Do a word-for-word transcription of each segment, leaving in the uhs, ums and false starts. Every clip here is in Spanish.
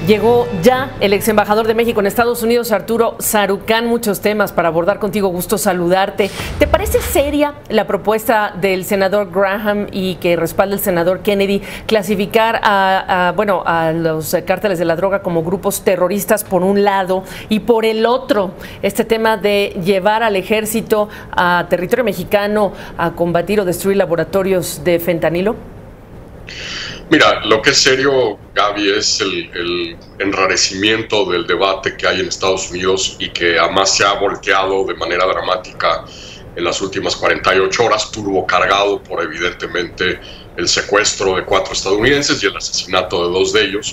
Llegó ya el ex embajador de México en Estados Unidos, Arturo Sarucán. Muchos temas para abordar contigo, gusto saludarte. ¿Te parece seria la propuesta del senador Graham y que respalda el senador Kennedy clasificar a, a, bueno, a los cárteles de la droga como grupos terroristas por un lado y por el otro este tema de llevar al ejército a territorio mexicano a combatir o destruir laboratorios de fentanilo? Mira, lo que es serio, Gaby, es el, el enrarecimiento del debate que hay en Estados Unidos y que además se ha volteado de manera dramática en las últimas cuarenta y ocho horas, turbo cargado por evidentemente el secuestro de cuatro estadounidenses y el asesinato de dos de ellos.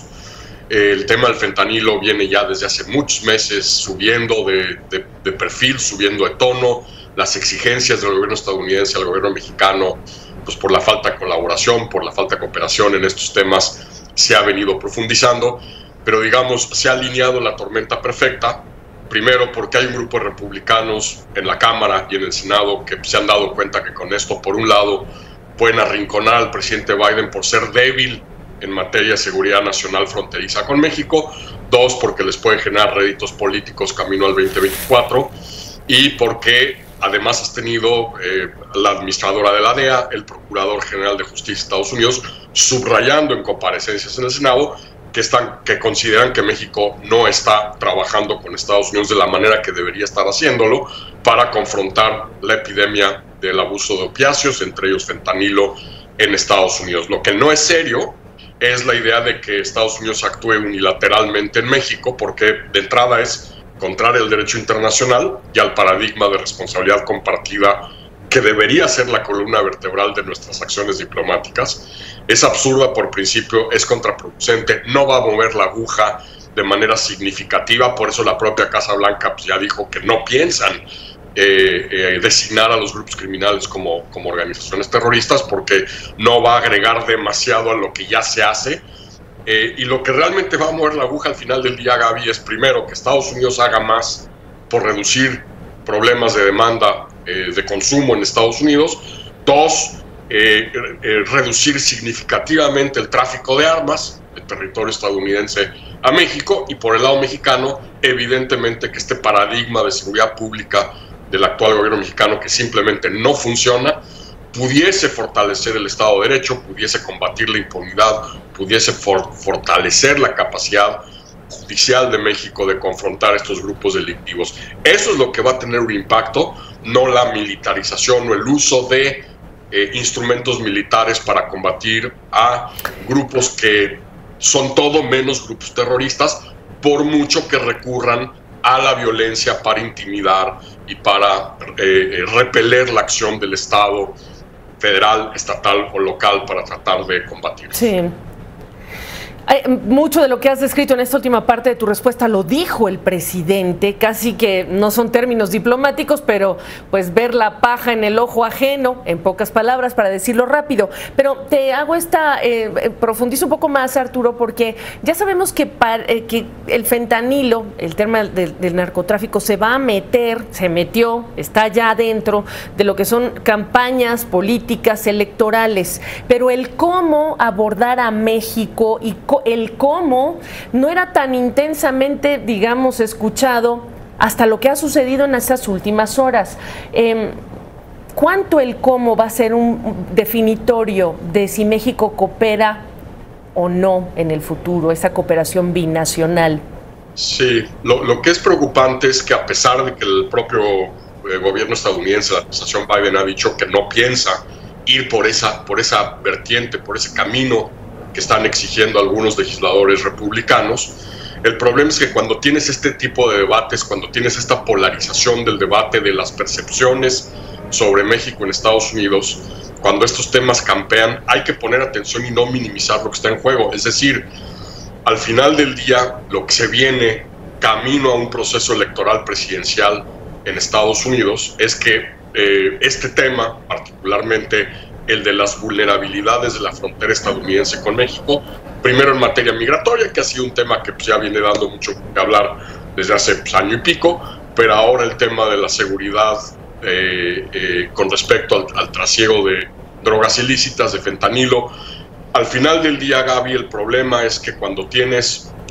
El tema del fentanilo viene ya desde hace muchos meses subiendo de, de, de perfil, subiendo de tono. Las exigencias del gobierno estadounidense al gobierno mexicano, pues por la falta de colaboración, por la falta de cooperación en estos temas, se ha venido profundizando, pero digamos, se ha alineado la tormenta perfecta, primero porque hay un grupo de republicanos en la Cámara y en el Senado que se han dado cuenta que con esto, por un lado, pueden arrinconar al presidente Biden por ser débil en materia de seguridad nacional fronteriza con México, dos, porque les puede generar réditos políticos camino al veinte veinticuatro, y porque además has tenido eh, la administradora de la D E A, el Procurador General de Justicia de Estados Unidos, subrayando en comparecencias en el Senado que, están, que consideran que México no está trabajando con Estados Unidos de la manera que debería estar haciéndolo para confrontar la epidemia del abuso de opiáceos, entre ellos fentanilo, en Estados Unidos. Lo que no es serio es la idea de que Estados Unidos actúe unilateralmente en México, porque de entrada es contrario al derecho internacional y al paradigma de responsabilidad compartida que debería ser la columna vertebral de nuestras acciones diplomáticas. Es absurda por principio, es contraproducente, no va a mover la aguja de manera significativa, por eso la propia Casa Blanca pues, ya dijo que no piensan eh, eh, designar a los grupos criminales como, como organizaciones terroristas, porque no va a agregar demasiado a lo que ya se hace. Eh, y lo que realmente va a mover la aguja al final del día, Gaby, es primero que Estados Unidos haga más por reducir problemas de demanda eh, de consumo en Estados Unidos. Dos, eh, eh, reducir significativamente el tráfico de armas del territorio estadounidense a México. Y por el lado mexicano, evidentemente que este paradigma de seguridad pública del actual gobierno mexicano, que simplemente no funciona, pudiese fortalecer el Estado de Derecho, pudiese combatir la impunidad, pudiese for fortalecer la capacidad judicial de México de confrontar estos grupos delictivos. Eso es lo que va a tener un impacto, no la militarización o el uso de eh, instrumentos militares para combatir a grupos que son todo menos grupos terroristas, por mucho que recurran a la violencia para intimidar y para eh, repeler la acción del Estado federal, estatal o local para tratar de combatir. Sí. Hay mucho de lo que has descrito en esta última parte de tu respuesta lo dijo el presidente, casi que no son términos diplomáticos, pero pues ver la paja en el ojo ajeno, en pocas palabras, para decirlo rápido. Pero te hago esta, eh, profundizo un poco más, Arturo, porque ya sabemos que, para, eh, que el fentanilo, el tema del, del narcotráfico, se va a meter, se metió, está ya adentro de lo que son campañas políticas electorales, pero el cómo abordar a México y cómo el cómo no era tan intensamente, digamos, escuchado hasta lo que ha sucedido en estas últimas horas. Eh, ¿Cuánto el cómo va a ser un definitorio de si México coopera o no en el futuro, esa cooperación binacional? Sí, lo, lo que es preocupante es que a pesar de que el propio eh, gobierno estadounidense, la administración Biden, ha dicho que no piensa ir por esa, por esa vertiente, por ese camino que están exigiendo algunos legisladores republicanos. El problema es que cuando tienes este tipo de debates, cuando tienes esta polarización del debate de las percepciones sobre México en Estados Unidos, cuando estos temas campean, hay que poner atención y no minimizar lo que está en juego. Es decir, al final del día, lo que se viene camino a un proceso electoral presidencial en Estados Unidos es que eh, este tema, particularmente el de las vulnerabilidades de la frontera estadounidense con México, primero en materia migratoria, que ha sido un tema que pues, ya viene dando mucho que hablar desde hace pues, año y pico, pero ahora el tema de la seguridad eh, eh, con respecto al, al trasiego de drogas ilícitas, de fentanilo. Al final del día, Gaby, el problema es que cuando tienes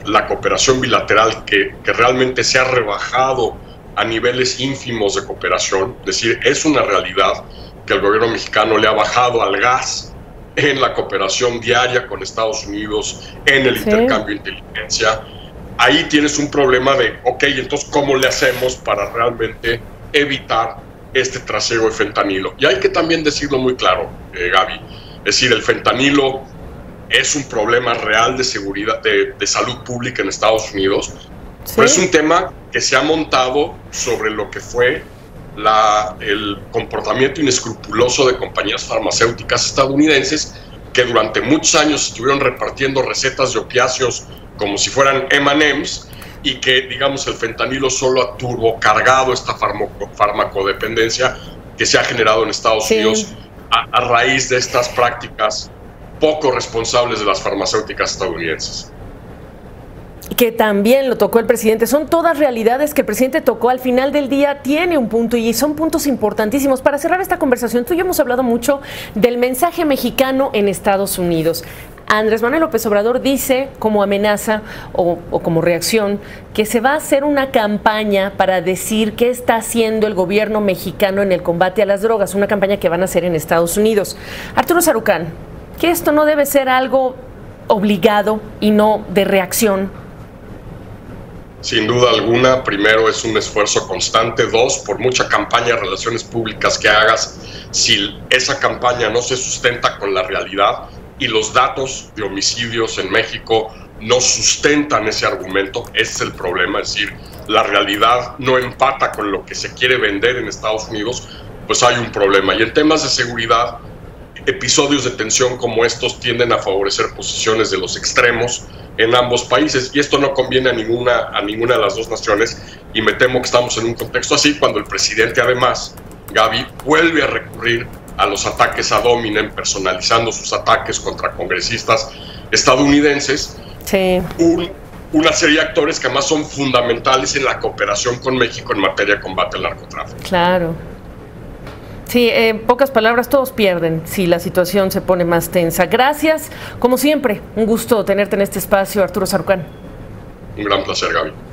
la cooperación bilateral que, que realmente se ha rebajado a niveles ínfimos de cooperación. Es decir, es una realidad que el gobierno mexicano le ha bajado al gas en la cooperación diaria con Estados Unidos, en el sí. intercambio de inteligencia. Ahí tienes un problema de, ok, entonces, ¿cómo le hacemos para realmente evitar este trasiego de fentanilo? Y hay que también decirlo muy claro, eh, Gaby, es decir, el fentanilo es un problema real de seguridad, de, de salud pública en Estados Unidos, sí. pero es un tema que se ha montado sobre lo que fue la, el comportamiento inescrupuloso de compañías farmacéuticas estadounidenses que durante muchos años estuvieron repartiendo recetas de opiáceos como si fueran eme and eme's, y que, digamos, el fentanilo solo ha turbocargado esta farmaco, farmacodependencia que se ha generado en Estados sí. Unidos a, a raíz de estas prácticas poco responsables de las farmacéuticas estadounidenses. Que también lo tocó el presidente. Son todas realidades que el presidente tocó. Al final del día tiene un punto y son puntos importantísimos. Para cerrar esta conversación, tú y yo hemos hablado mucho del mensaje mexicano en Estados Unidos. Andrés Manuel López Obrador dice como amenaza o, o como reacción que se va a hacer una campaña para decir qué está haciendo el gobierno mexicano en el combate a las drogas, una campaña que van a hacer en Estados Unidos. Arturo Sarucán, ¿que esto no debe ser algo obligado y no de reacción? Sin duda alguna, primero es un esfuerzo constante, dos, por mucha campaña de relaciones públicas que hagas, si esa campaña no se sustenta con la realidad y los datos de homicidios en México no sustentan ese argumento, ese es el problema, es decir, la realidad no empata con lo que se quiere vender en Estados Unidos, pues hay un problema. Y en temas de seguridad, episodios de tensión como estos tienden a favorecer posiciones de los extremos en ambos países, y esto no conviene a ninguna, a ninguna de las dos naciones, y me temo que estamos en un contexto así cuando el presidente además, Gaby, vuelve a recurrir a los ataques ad hominem, personalizando sus ataques contra congresistas estadounidenses, sí. un, una serie de actores que además son fundamentales en la cooperación con México en materia de combate al narcotráfico. Claro. Sí, en pocas palabras, todos pierden si la situación se pone más tensa. Gracias, como siempre, un gusto tenerte en este espacio, Arturo Sarucán. Un gran placer, Gaby.